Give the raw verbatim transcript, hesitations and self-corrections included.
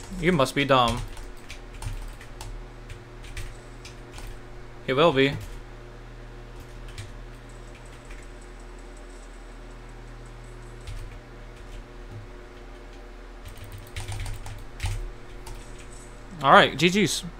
You must be dumb. He will be. Alright, G G's.